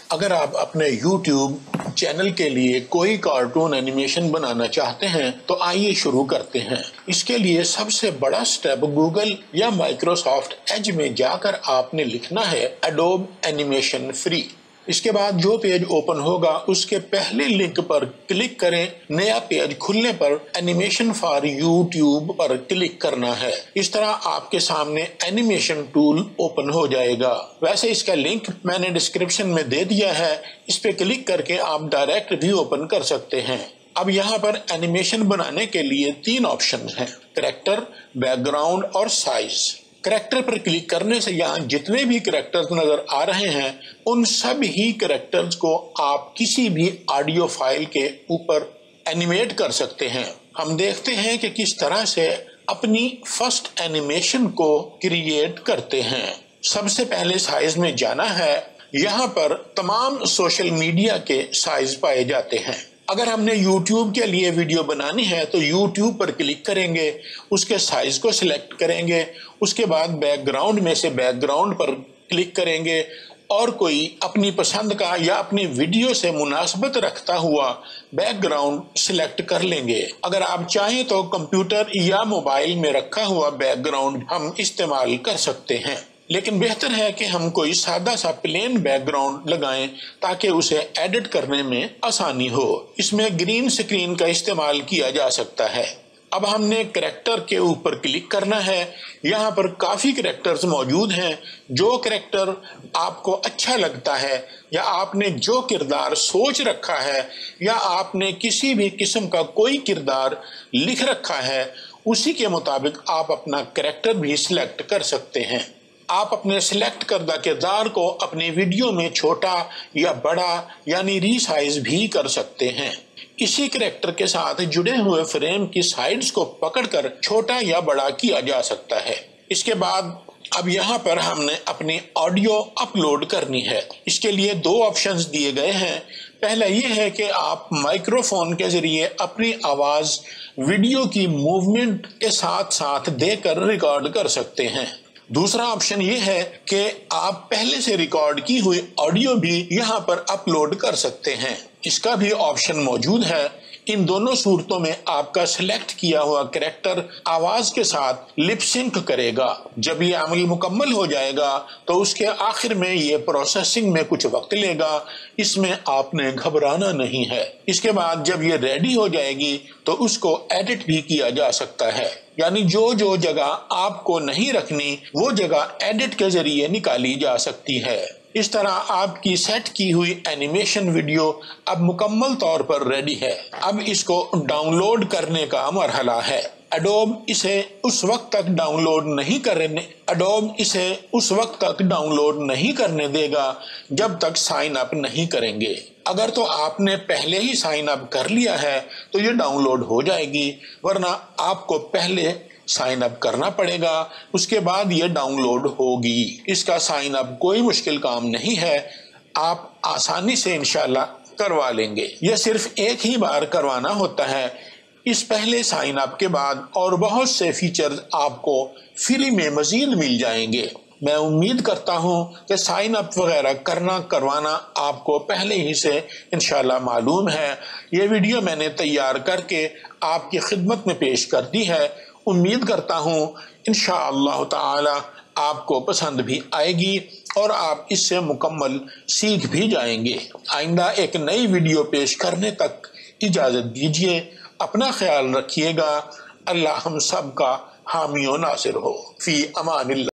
اگر آپ اپنے YouTube چینل کے لیے کوئی کارٹون اینیمیشن بنانا چاہتے ہیں تو آئیے شروع کرتے ہیں۔ اس کے لیے سب سے بڑا سٹیپ گوگل یا مائکروسافٹ ایج میں جا کر آپ نے لکھنا ہے Adobe Animation Free۔ اس کے بعد جو پیج اوپن ہوگا اس کے پہلے لنک پر کلک کریں، نیا پیج کھلنے پر اینیمیشن فار YouTube پر کلک کرنا ہے۔ اس طرح آپ کے سامنے اینیمیشن ٹول اوپن ہو جائے گا۔ ویسے اس کا لنک میں نے ڈسکرپشن میں دے دیا ہے، اس پہ کلک کر کے آپ ڈائریکٹ بھی اوپن کر سکتے ہیں۔ اب یہاں پر اینیمیشن بنانے کے لیے 3 آپشنز ہیں: کریکٹر، بیک گراؤنڈ اور سائز۔ کریکٹر پر کلک کرنے سے یہاں جتنے بھی کریکٹرز نظر آ رہے ہیں ان سب ہی کریکٹرز کو آپ کسی بھی آڈیو فائل کے اوپر اینیمیٹ کر سکتے ہیں۔ ہم دیکھتے ہیں کہ کس طرح سے اپنی فرسٹ اینیمیشن کو کریٹ کرتے ہیں۔ سب سے پہلے سائز میں جانا ہے، یہاں پر تمام سوشل میڈیا کے سائز پائے جاتے ہیں۔ اگر ہم نے YouTube کے لیے ویڈیو بنانی ہے تو YouTube پر کلک کریں گے، اس کے سائز کو سلیکٹ کریں گے، اس کے بعد بیک گراؤنڈ میں سے بیک گراؤنڈ پر کلک کریں گے اور کوئی اپنی پسند کا یا اپنی ویڈیو سے مناسبت رکھتا ہوا بیک گراؤنڈ سلیکٹ کر لیں گے۔ اگر آپ چاہیں تو کمپیوٹر یا موبائل میں رکھا ہوا بیک گراؤنڈ ہم استعمال کر سکتے ہیں، لیکن بہتر ہے کہ ہم کوئی سادہ سا پلین بیک گراؤنڈ لگائیں تاکہ اسے ایڈٹ کرنے میں آسانی ہو۔ اس میں گرین سکرین کا استعمال کیا جا سکتا ہے۔ اب ہم نے کریکٹر کے اوپر کلک کرنا ہے۔ یہاں پر کافی کریکٹرز موجود ہیں۔ جو کریکٹر آپ کو اچھا لگتا ہے یا آپ نے جو کردار سوچ رکھا ہے یا آپ نے کسی بھی قسم کا کوئی کردار لکھ رکھا ہے، اسی کے مطابق آپ اپنا کریکٹر بھی سلیکٹ کر سکتے ہیں۔ آپ اپنے سلیکٹ کردہ کردار کو اپنی ویڈیو میں چھوٹا یا بڑا یعنی ری سائز بھی کر سکتے ہیں۔ اسی کریکٹر کے ساتھ جڑے ہوئے فریم کی سائڈز کو پکڑ کر چھوٹا یا بڑا کیا جا سکتا ہے۔ اس کے بعد اب یہاں پر ہم نے اپنی آڈیو اپلوڈ کرنی ہے۔ اس کے لیے 2 آپشنز دیے گئے ہیں۔ پہلا یہ ہے کہ آپ مائکرو فون کے ذریعے اپنی آواز ویڈیو کی موومنٹ کے ساتھ ساتھ دے کر ریکارڈ کر سکتے ہیں۔ دوسرا آپشن یہ ہے کہ آپ پہلے سے ریکارڈ کی ہوئی آڈیو بھی یہاں پر اپلوڈ کر سکتے ہیں۔ اس کا بھی آپشن موجود ہے۔ ان دونوں صورتوں میں آپ کا سلیکٹ کیا ہوا کریکٹر آواز کے ساتھ لپ سنک کرے گا۔ جب یہ عمل مکمل ہو جائے گا تو اس کے آخر میں یہ پروسیسنگ میں کچھ وقت لے گا، اس میں آپ نے گھبرانا نہیں ہے۔ اس کے بعد جب یہ ریڈی ہو جائے گی تو اس کو ایڈٹ بھی کیا جا سکتا ہے، یعنی جو جگہ آپ کو نہیں رکھنی وہ جگہ ایڈٹ کے ذریعے نکالی جا سکتی ہے۔ اس طرح آپ کی سیٹ کی ہوئی اینیمیشن ویڈیو اب مکمل طور پر ریڈی ہے۔ اب اس کو ڈاؤن لوڈ کرنے کا مرحلہ ہے۔ Adobe اسے اس وقت تک ڈاؤن لوڈ نہیں کرنے دے گا جب تک سائن اپ نہیں کریں گے۔ اگر تو آپ نے پہلے ہی سائن اپ کر لیا ہے تو یہ ڈاؤن لوڈ ہو جائے گی، ورنہ آپ کو پہلے سائن اپ کرنا پڑے گا، اس کے بعد یہ ڈاؤن لوڈ ہوگی۔ اس کا سائن اپ کوئی مشکل کام نہیں ہے، آپ آسانی سے انشاءاللہ کروا لیں گے۔ یہ صرف ایک ہی بار کروانا ہوتا ہے۔ اس پہلے سائن اپ کے بعد اور بہت سے فیچرز آپ کو فری میں مزید مل جائیں گے۔ میں امید کرتا ہوں کہ سائن اپ وغیرہ کروانا آپ کو پہلے ہی سے انشاءاللہ معلوم ہے۔ یہ ویڈیو میں نے تیار کر کے آپ کی خدمت میں پیش کر دی ہے۔ امید کرتا ہوں انشاءاللہ تعالی آپ کو پسند بھی آئے گی اور آپ اس سے مکمل سیکھ بھی جائیں گے۔ آئندہ ایک نئی ویڈیو پیش کرنے تک اجازت دیجیے۔ اپنا خیال رکھیے گا۔ اللہ ہم سب کا حامی و ناصر ہو۔ فی امان اللہ۔